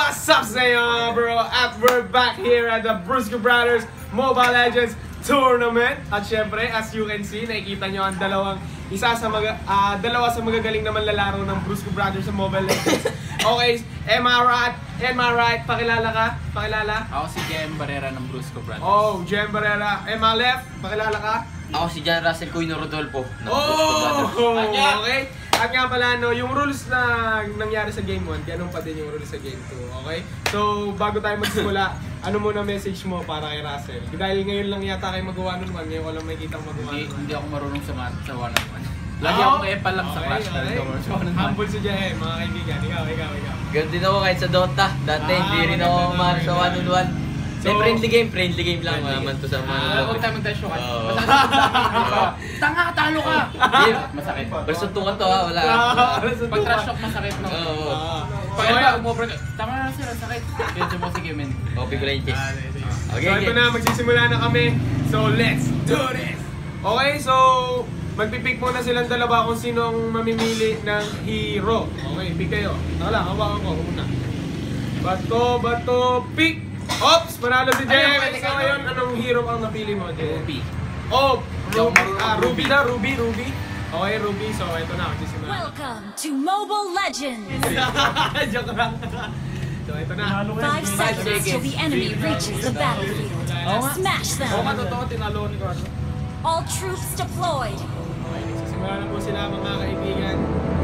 What's up sa'yo bro? At we're back here at the Brusco Brothers Mobile Legends Tournament. At syempre, as you can see, nakikita nyo ang dalawa sa magagaling naman lalaro ng Brusco Brothers sa Mobile Legends. Okay, am I right? Pakilala ka? Pakilala? Ako si Jem Barrera ng Brusco Brothers. Oh, Jem Barrera. Am I left? Pakilala ka? Ako si John Russell Cuino Rodolfo ng Brusco Brothers. Okay. At nga pala, no, yung rules na nangyari sa Game 1, ganun pa din yung rules sa Game 2, okay? So, bago tayo magsimula, ano muna message mo para kay Russell? Dahil ngayon lang yata kayo magawa nun man, ngayon walang makikita magawa nun man. Hindi ako marunong sa one-on-one. Lagi akong epal lang sa Clash Royale. Humble si Jay, mga kaibigan. Ikaw. Ganun din ako kahit sa Dota. Dati hindi rin ako mahal sa one-on-one. So, friendly game lang naman to sa mga. Huwag tayo mag-dash ka. Tanga, talo ka! Masakit. Pero suntukan to ha, wala. Pag trash talk masakit, no? Oo. Pag ano, umobra ka. Tama na sila, sakit. Medyo mo sige, men. Copy ko lang yung chest. So ito na, magsisimula na kami. So let's do this! Okay, so magpipick muna silang dalawa kung sino ang mamimili ng hero. Okay, pick kayo. Taka lang, hawakan ko muna. Bato, pick! Ops! Panalo si Jay! So ngayon, anong hero ang napili mo, Jay? Ruby. Oh! Ruby na, Ruby. Okay, Ruby. So ito na, magsisimula. Welcome to Mobile Legends! Joke lang. So ito na. 5 seconds till the enemy reaches the battlefield. Smash them! Oo nga, totoo, tinalo ni Carlo. All troops deployed! Okay, nagsisimula na po sila mga kaibigan.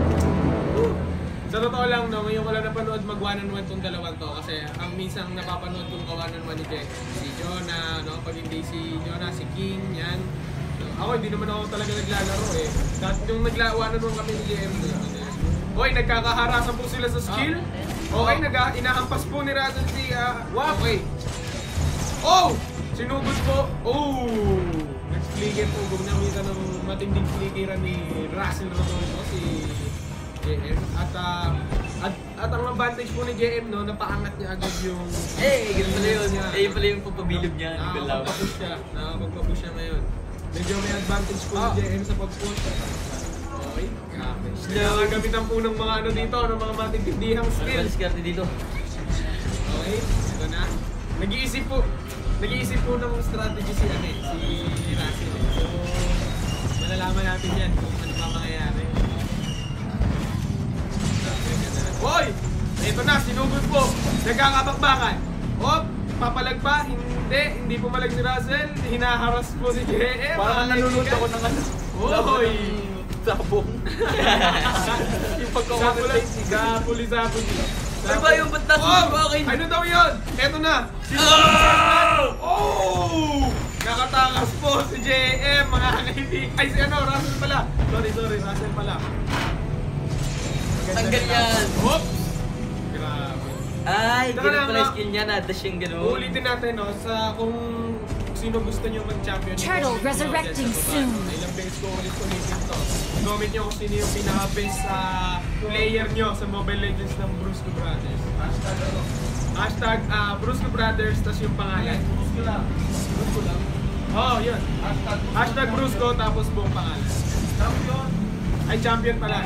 Sa totoo lang, no, ngayon ko lang napanood mag-one-on-one tong dalawang to kasi ang minsang napapanood kong one-on-one ni Jay, si Jonah, no? Pag hindi si Jonah, si King, yan. Ako, hindi naman ako talaga naglalaro eh. Dahil yung one-on-one kami ni JM, okay, nagkakaharasan po sila sa skill. Okay, inahampas po ni Russell si, okay. Oh! Sinugod po. Oh! Nag-flicker po. Huwag nakita ng matinding flickeran ni Russell Rodolfo, si JM. At ang advantage po ni JM, no, napaangat niya agad yung... Ganun pala yun. Yun pala yung pagpabilib niya. Nakakapagpapush siya ngayon. Medyo may advantage po ni JM sa pag-push. Okay, grabe. Nakagamitan po ng mga ano dito, ng mga matindihang skill. Diskarte dito. Okay, ito na. Nag-iisip po ng strategy si Russell. So, malalaman natin yan kung ano pa mangyayari. Hoy! Ito na, sinugod po. Nagkakabakbakan. Papalag pa? Hindi pumalag si Russell. Hinaharas po si JM. Parang nalulunod ako ng ano. Hoy! Sabong. Yung pagkakamatay si Sapuli. Ano ba yung ba't nasa akin? Ano daw yun? Eto na. Oh! Nakatakas po si JM, mga kaibigan. Ay, si Russell pala. Sorry, Russell pala. Tanggal yan. Oops! Grabe. Ay, ganun pala yung skill niya. Na-dash yung ganun. Uulitin natin, no, sa kung sino gusto nyo mag-champion. Turtle resurrecting soon. Ilang beses ko ulit-ulitin to. Comment nyo kung sino yung pinaka-best player nyo sa Mobile Legends ng Brusco Brothers. Hashtag Brusco Brothers, tas yung pangalan. Brusco lang. Oh, yun. Hashtag Brusco, tapos buong pangalan. Champion. Ay, champion pala.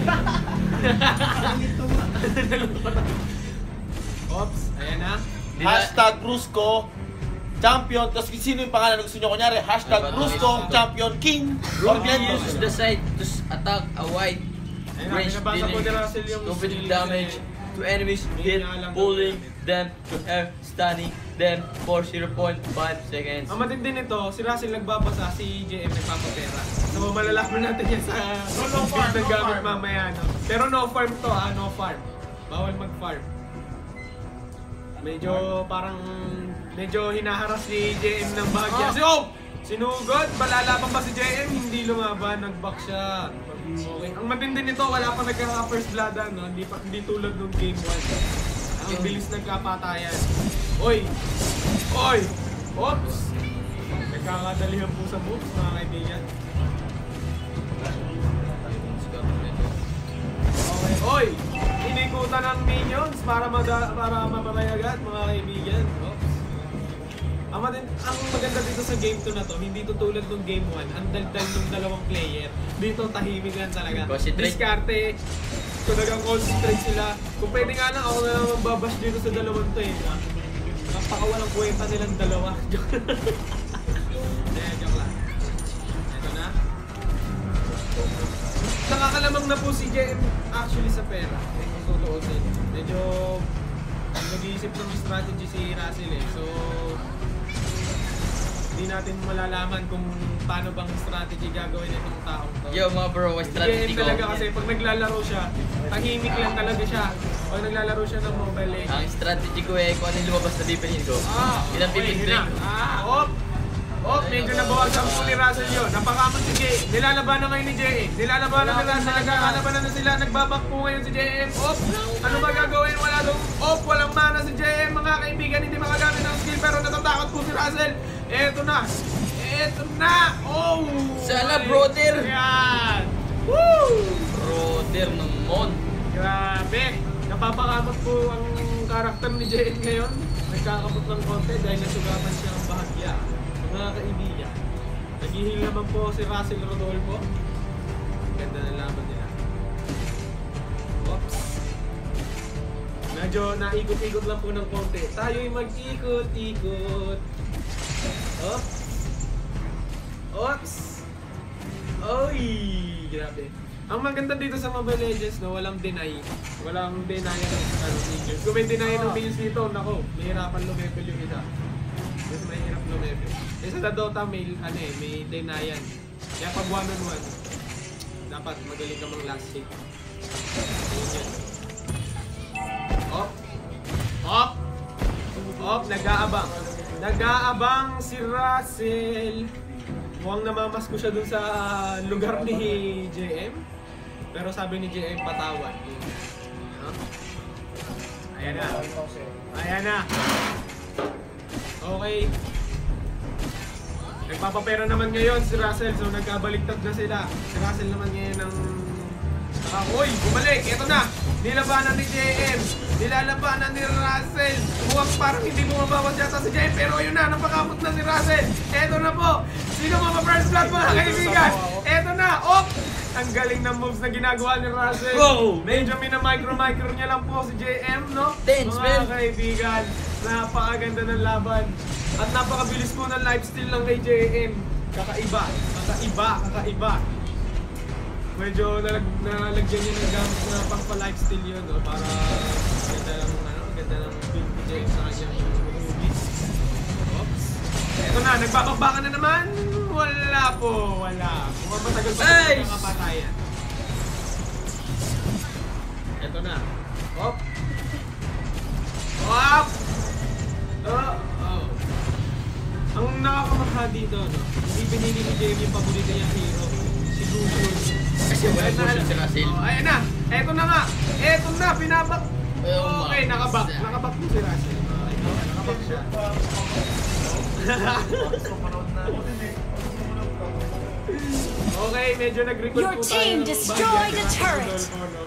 Oops, ayan na. Hashtag Brusco Champion. Tapos sino yung pangalan na gusto nyo? Kunyari, hashtag Brusco Champion King. Ruby uses the side to attack a wide range dealing competitive damage to enemies, hit, pulling them to air, stunning them for 0.5 seconds. Ang matindi nito, si Russell nagbabasa, si JM nagpapapera. So malalaman natin yan sa ng gamit mamaya. No? Pero no farm to no farm. Bawal mag-farm. Medyo hinaharas si JM ng bahagya. Sinugod, malalaban pa si JM, hindi lumaban, nag-back siya. Okay. Ang matindi nito, wala pa nagka-first blood, no? Hindi tulad nung game 1. Ang bilis nagkapatayan. Oy! Oops! Nagkakadalihan po sa moves, mga kaibigan. Okay. Oy! Inikutan ng minions para mapatay agad, mga kaibigan. Oops! Ang maganda dito sa game 2 na to, hindi to tulad ng game 1, ang daldal ng dalawang player. Dito tahimik lang talaga. Diskarte ko nag-concentrate sila. Kung pwede nga lang, ako na lang magbabash dito sa dalawang to eh. Napakawalang kwenta nilang dalawa. Joke lang. Ito na. Nakakalamang na po si JM actually sa pera. Kung tutuusin. Medyo nag-iisip ng strategy si Russell eh. So, hindi natin malalaman kung paano bang strategy gagawin itong taong to. Yo mga bro, what's strategy Si ko? JM talaga kasi pag naglalaro siya, tahimik lang talaga siya. Pag naglalaro siya ng Mobile Legends. Ang strategy ko eh, kung ano yung lumabas na pipiliin ko. Yun ang pipiliin na. Medyo nabawasan po ni Russell yun. Napakamot si Jay. Nilalabanan ngayon ni Jay. Nilalabanan na lang. Nagkakalabanan na sila. Nagbabak po ngayon si JM. Ano ba gagawin? Wala daw. Walang mana si JM. Mga kaibigan, hindi makagamit ng skill. Pero natatakot po si Russell. Eto na. Sala, brother. Yan. Woo! Brother ng mod. Grabe. Napapakamot po ang karakter ni JM ngayon. Nagkakapot ng konti dahil nasugatan siya ng bahagya. Mga kaibigan, nag-heal naman po si Russell Rodolfo. Ganda na laban nila. Oops. Medyo naikot-ikot lang po ng konti. Tayo'y mag-ikot-ikot. Oops. Oy, grabe. Ang maganda dito sa Mobile Legends, no, walang deny. Walang deny ng minions. Kung may deny ng minions dito, nako, mahirapan lumevel yung isa. Mas mahirap lumevel. Sa Dota may denayan. Kaya pag 1-on-1, dapat magaling ka mang last hit. Nag-aabang. Nag-aabang si Russell. Mukhang namamas ko siya dun sa lugar ni JM. Pero sabi ni JM, patawan. Ayan na. Ayan na. Okay. Nagpapapera naman ngayon si Russell, so nagkabaligtad na sila. Si Russell naman ngayon ng... Uy! Bumalik! Ito na! Nilabanan ni JM! Nilalabanan ni Russell! Mukhang parang hindi bumabawas yata si JM, pero ayun na! Napakamot na si Russell! Ito na po! Sino first blood mga kaibigan? Ito na! Ang galing ng moves na ginagawa ni Russell! Wow! Medyo micro niya lang po si JM, no? Tense, man! Mga kaibigan, napakaganda ng laban. At napakabilis po ng lifesteal lang kay JM. Kakaiba. Medyo nalagyan niya ng gamit na pang-lifesteal yun, no? Para ganda ng build ni JM sa kanyang movies. Oops. Eto na, nagbabakbakan na naman. Wala po, wala. Mukhang matagal pa rin ang kapatayan. Eto na. Ang nakakamangha dito, no? Hindi pinili ni JM yung paborito niyang hero, si Lucian. Kasi walang portion si Russell. Ayan na! Eto na nga! Eto na! Pinabak! Oh, Okay, nakabak. Nakabak mo si Russell. Nakabak siya. Okay, medyo nag-record Your po tayo team ng destroyed bahagya a ni turret. Rodolfo, no?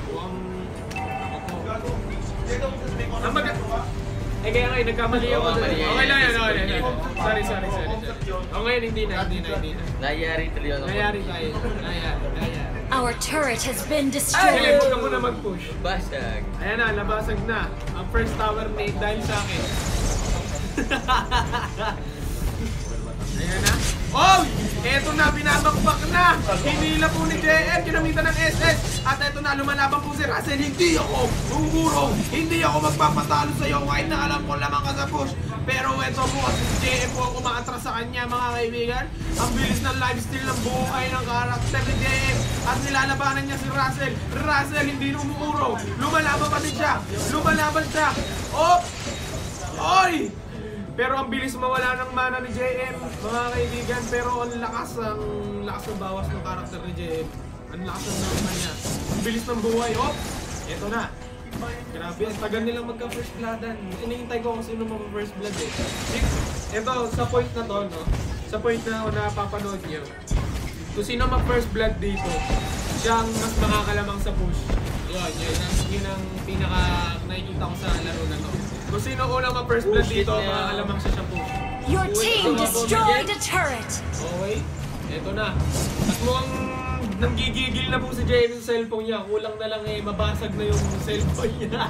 Kaya ngayon, nagkamali ako. Okay lang yan, okay lang. Sorry. Ngayon, hindi na. Nangyari tuloy yun. Nangyari tayo. Our turret has been Sige, destroyed. huwag ka muna mag-push. Basag. Ayan na, nabasag na. Ang first tower nade dahil sa akin. Ayan na. Eto na, binabakbak na! Hinila po ni JM, ginamitan ng SS. At eto na, lumalaban po si Russell. Hindi ako umurong. Hindi ako magpapatalo sa'yo kahit na alam ko lamang ka sa push. Pero eto po, kasi si JM po ang umaatras sa kanya, mga kaibigan. Ang bilis ng lifesteal ng buhay ng karakter ni JM. At nilalabanan niya si Russell. Russell hindi umurong. Lumalaban pa din siya. Lumalaban siya. Oy! Pero ang bilis mawala ng mana ni JM, mga kaibigan. Pero ang lakas ng bawas ng karakter ni JM. Ang lakas ng naman niya. Ang bilis ng buhay. Eto na. Grabe, ang tagal nilang magka-first bloodan. Inihintay ko kung sino mag-first blood eh. Eto, sa point na to, no? Sa point na napapanood niyo. Kung sino mag-first blood dito, siya ang mas makakalamang sa push. Yun ang pinaka nakikita ko sa laro na to. Kung sino unang ma-first blood dito, makakalamang siya sa push. Your team destroyed a turret. Okay, eto na. At mukhang Nanggigigil na po si JM sa cellphone niya. Kulang na lang mabasag na yung cellphone niya.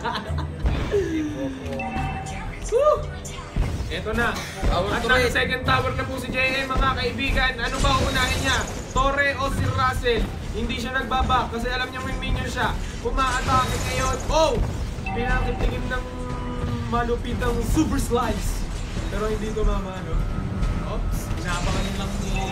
Woo! Eto na. At nasa second tower na po si JM, mga kaibigan. Ano ba unahin niya? Torre o si Russell? Hindi siya nagbaba kasi alam niya may minion siya. Umaatake ngayon. Oh! Pinakitingin ng malupitang super slice. Pero hindi tumama, no? Oops, inaabangan niya lang ni...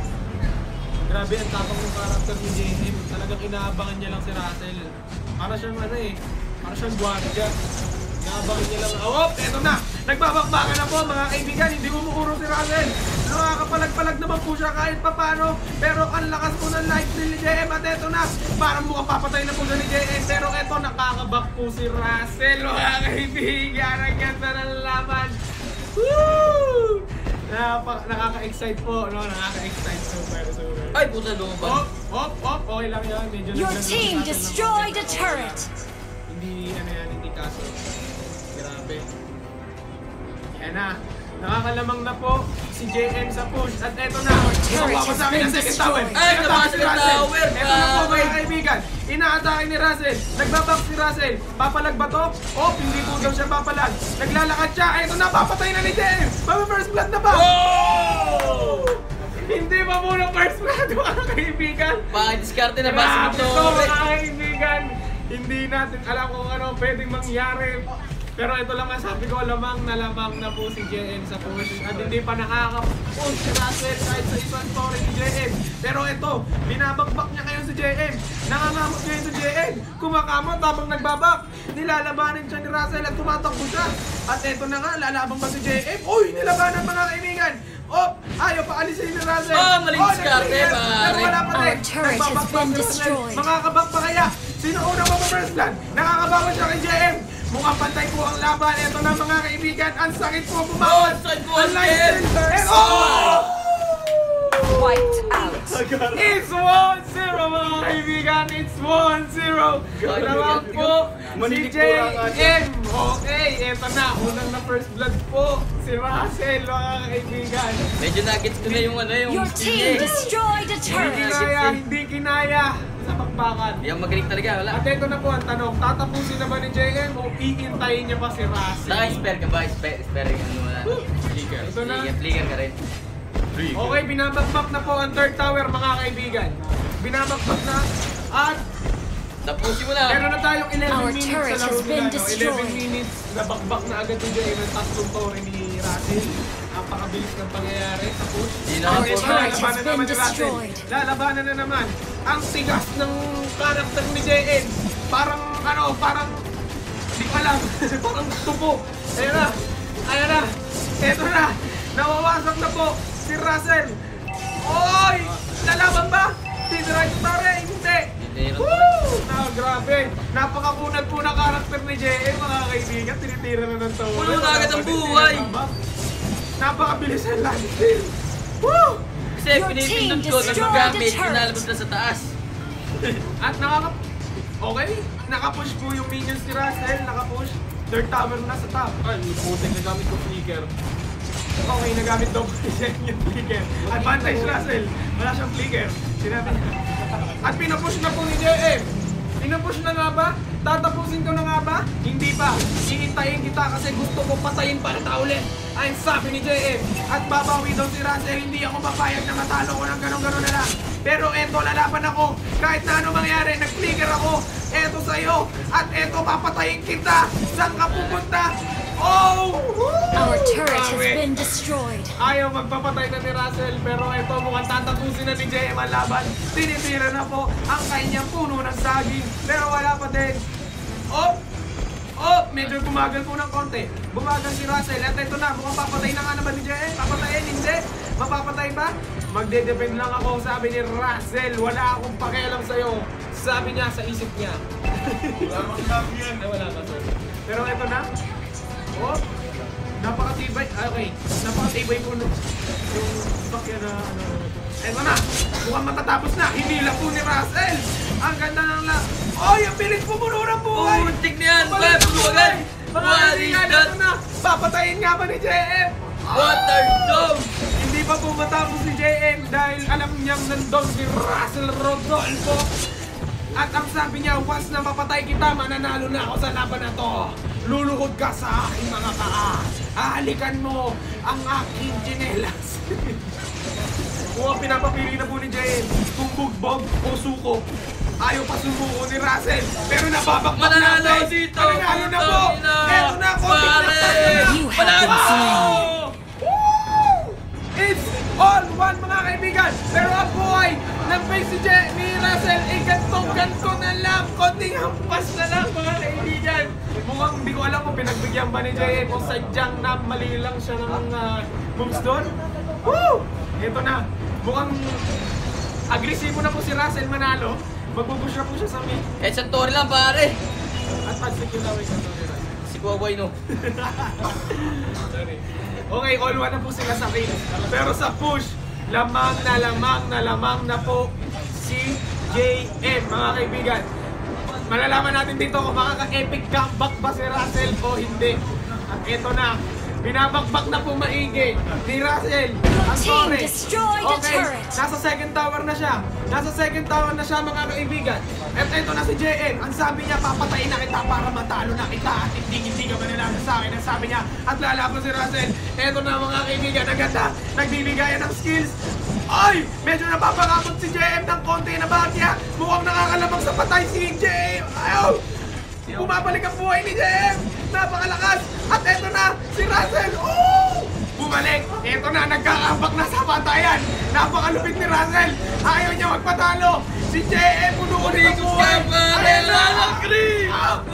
Grabe ang tapang ng karakter ni JM. Talagang inaabangan niya lang si Russell. Para siyang para siyang guardia. Inaabangan niya lang. Oh, eto na! Nagbabakbakan na po mga kaibigan. Hindi umuuro si Russell. Nakakapalag-palag naman po siya kahit papano. Pero ang lakas po ng light ni JM. At eto na, parang mukhang papatay na po siya ni JM. Pero eto, nakakabak po si Russell. Mga kaibigan, ang ganda ng laban. Woo! Nakaka-excite po, no? Nakaka-excite. Super. Ay, puta, lumabas. Hop. Okay lang yan. Medyo Your naglag team sa atin ng destroyed a konti. turret. Hindi kaso. Grabe. Yan na. Nakakalamang na po si JM sa push. At eto na. Nakuha pa sa akin ang second tower. Ay, nakuha si second Russell. tower. Eto na po mga kaibigan. Inaatake ni Russell. Nagbabak si Russell. Papalag ba to? Oh, hindi po daw siya papalag. Naglalakad siya. Eto na, papatay na ni JM. First blood na ba? Oh! Hindi pa muna first blood mga kaibigan. Pang-diskarte na ba? Grabe to mga kaibigan. Hindi natin alam kung ano pwedeng mangyari. Pero ito lang masabi ko, lamang na po si JM sa push. At hindi pa nakaka-push si Russell kahit sa isang story ni JM. Pero ito, binabagbak niya ngayon si JM. Nangangamot ngayon si JM. Kumakamot habang nagbabak. Nilalabanan siya ni Russell at tumatakbo siya. At ito na nga, lalabang ba si JM? Uy, nilabanan mga kaibigan. Oh, ayaw pa alisin ni Russell. Oh, maling diskarte, nag-clear. pare. Pero wala pa Our din. turret has Nagbabak been si Russell. destroyed. Makakabak pa kaya? Sino unang first blood? Nakakabawa siya kay JM. Mukhang pantay po ang laban. Ito na mga kaibigan. Ang sakit po bumawan. Oh, sakit po Ang ang light JM. and oh! Wiped out. It's 1-0 mga kaibigan. It's 1-0. Naman po si JM. Okay, eto na. Unang na first blood po. Si Russell mga kaibigan. Medyo nagets ko na yung Your skill team niya. destroyed a turret. Hindi kinaya sa bakbakan. Hindi ako magaling talaga, wala. At ito na po ang tanong, tatapusin na ba ni JM o iintayin niya pa si Russell? Naka-spare ka ba? Spare ka wala. Ito na. Flicker ka rin. Okay, binabakbak na po ang third tower mga kaibigan. Binabakbak na at Tapusin mo na. meron na tayong 11 Our minutes turret sa laro has been nila. No? 11 destroyed. minutes, nabakbak na agad ni JM ang tatlong tore ni Russell. Ang pakabilis ng pangyayari sa push. Di na Our ako. Ito, turret has lalabanan been naman ni Russell. destroyed. Lalabanan na naman. Ang tigas ng karakter ni JM. Parang hindi ko alam. Parang tupo. Ayan na. Eto na. Nawawasak na po si Russell. Oy! Lalaban ba? Tinry ko tare. Hindi. Woo! Grabe. Napakakunad po na karakter ni JM mga kaibigan. Tinitira na ng tawa. Puno na agad ang buhay. Napakabilis ang landing. Woo! Kasi Your pinipindot team ko, destroyed nagagamit, the turret. pinalabas na sa taas. At okay, nakapush po yung minions ni Russell, nakapush. Third tower na sa top. Ay, putik, nagamit ko flicker. Okay, nagamit daw po siya yung flicker. Advantage Russell, wala siyang flicker. Sinabi niya. At pinupush na po ni JM. Pinupush na nga ba? Tatapusin ko na nga ba? Hindi pa. Iintayin kita kasi gusto ko patayin para ulit. Ay, sabi ni JM. At babawi daw si Russell. Hindi ako papayag na matalo ko ng ganun-ganun na lang. Pero eto, lalaban ako. Kahit na ano mangyari, nag-flicker ako. Eto sa'yo. At eto, papatayin kita. Saan ka pupunta? Oh! Our turret has Grabe. been destroyed. Ayaw magpapatay na ni Russell, pero ito mukhang tatapusin na ni JM ang laban. Tinitira na po ang kanyang puno ng saging, pero wala pa din. Oh! Medyo bumagal po ng konti. Bumagal si Russell, at ito na, mukhang papatay na nga naman ni JM. Papatayin, hindi. Mapapatay ba? Magde-depend lang ako, sabi ni Russell. Wala akong pakialam sa'yo. Sabi niya sa isip niya. Ay, wala pa, sorry. Pero ito na. Oh! Napakatibay. Okay. Napakatibay po yung bakya na Eto na. Mukhang matatapos na. Hinila po ni Russell. Ang ganda ng Oh, yung bilis po puno ng buhay. Putik na yan. Kaya pagbuwagan. Mga kaibigan, ito na. Papatayin nga ba ni JM? Waterdome! Hindi pa po matapos si JM dahil alam niyang nandun si Russell Rodolfo. At ang sabi niya, once na mapatay kita, mananalo na ako sa laban na to. Luluhod ka sa aking mga paa. Hahalikan mo ang aking tsinelas. Kung pinapapili na po ni JM, kung bugbog o suko, ayaw pa sumuko ni Russell. Pero nababakbak Mananalo natin. dito! Mananalo na po! Eto na, konti na tayo na. You have been slain. It's all one mga kaibigan. Pero ang buhay ng face ni Russell ay ganto na lang. Konting hampas na lang mga kaibigan. Mukhang hindi ko alam kung pinagbigyan ba ni JM o sadyang na mali lang siya ng moves doon. Woo! Ito na. Mukhang agresibo na po si Russell manalo. Magpupush na po siya sa mid. Eh, Santori lang pare! At pag-secure na sa Tori. Si Kuwaway no. Sorry. Okay, all one na po sila sa kill. Pero sa push, lamang na po si JM, mga kaibigan. Malalaman natin dito kung makaka-epic comeback ba si Russell o hindi. At ito na, binabakbak na po maigi ni Russell. Ang Team sorry. destroy the Okay, turret. nasa second tower na siya. Nasa second tower na siya, mga kaibigan. At ito na si JM. Ang sabi niya, papatayin na kita para matalo na kita. At hindi ka mananalo sa akin. Ang sabi niya, at lalaban si Russell. Ito na mga kaibigan, ang ganda. Nagbibigayan ng skills. Ay! Medyo napapakamot si JM ng konti na bagya. Mukhang nakakalamang sa patay si JM. Ayaw! Bumabalik ang buhay ni JM. Napakalakas. At eto na, si Russell. Oh! Bumalik. Eto na, nagkakambak na sa patayan. Napakalupit ni Russell. Ayaw niya magpatalo. Si JM, puno-uli ko. Ayan na, Chris!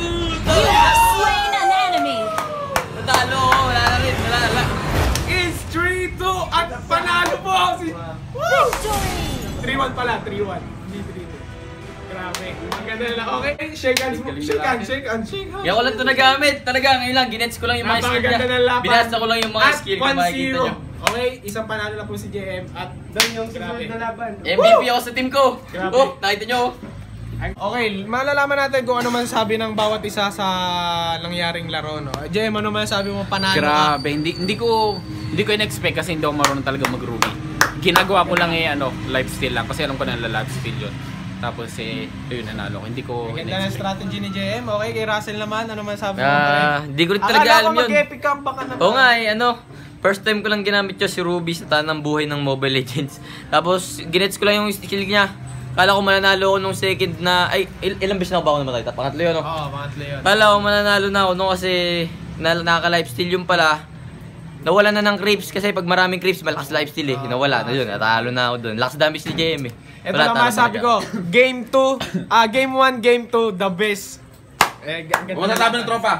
You have slain an enemy. Natalo ko, wala na rin, wala na. It's 3-2 at panalo po si... Woo! Victory. 3-1 pala, 3-1. Hindi 3-2. Grabe. Ang ganda nila. Okay, shake hands mo. Shake hands. Yan ko lang ito nagamit. Talaga, ngayon lang, ginets ko lang yung mga skill Napakaganda ng niya. laban. Binasa ko lang yung mga At skill kung makikita 1-0. nyo. Okay, isang panalo na po si JM at doon yung susunod na laban. MVP ako sa team ko. Grabe. Oh, nakita nyo oh. Okay, malalaman natin kung ano man sabi ng bawat isa sa nangyaring laro, no? JM, ano man sabi mo, panalo ka? Grabe, hindi ko in-expect kasi hindi ako marunong talaga mag-ruby. Ginagawa ko lang lifesteal lang kasi alam ko na lifesteal yun. Tapos yun, nanalo ko. Hindi ko Ganda ng in-expect. strategy ni JM. Okay, kay Russell naman, ano man sabi mo? Hindi ko rin talaga alam yun. Akala ko mag-epic comeback ka na. Oo nga first time ko lang ginamit yung si Ruby sa tanang buhay ng Mobile Legends. Tapos, ginets ko lang yung skill niya. Kala ko mananalo ako nung second na, ilang beses na ba ako namatay? Pangatlo yun, no? Oo, pangatlo yun. Kala ko mananalo na ako nung kasi nakaka-lifesteal yung pala. Nawala na ng creeps kasi pag maraming creeps, malakas lifesteal eh. Nawala na yun, natalo na ako dun. Lakas damage ni JM eh. Ito Wala, naman talo sabi talaga. ko, Game 2, Game 1, Game 2, the best. Huwag nasabi ng tropa.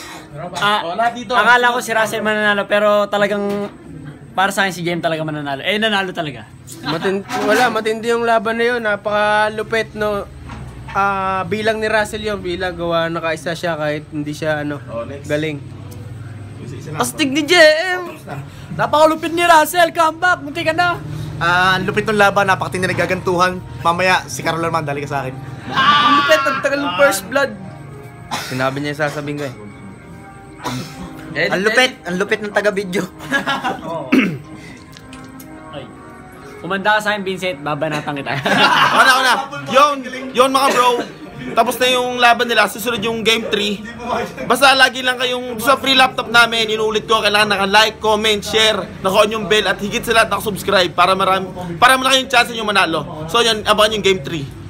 Lahat dito. Akala ko si Russell mananalo pero talagang para sa akin si Game talaga mananalo. Nanalo talaga. Matindi yung laban na yun. Napakalupit, no. Bilang ni Russell yung bilang gawa nakaisa siya kahit hindi siya galing. Astig ni JM! Napakalupit ni Russell, comeback, munti ka na. Ang lupit ng laban, napakatindi na nagagantuhan. Mamaya, si Carol naman, dali ka sa akin. Ang lupit, ang tagal ng first blood. Sinabi niya yung sasabihin ko eh. Ang lupit ng taga-video. Ay. Kumanda ka sa akin, Vincent, babanatan kita. Ako na. Yun mga bro. Tapos na yung laban nila, susunod yung game 3. Basta lagi lang kayong sa free laptop namin, inuulit ko, kailangan naka-like, comment, share, naka-on yung bell at higit sa lahat naka-subscribe para marami kayong chance yung manalo. So yan, abangan yung game 3.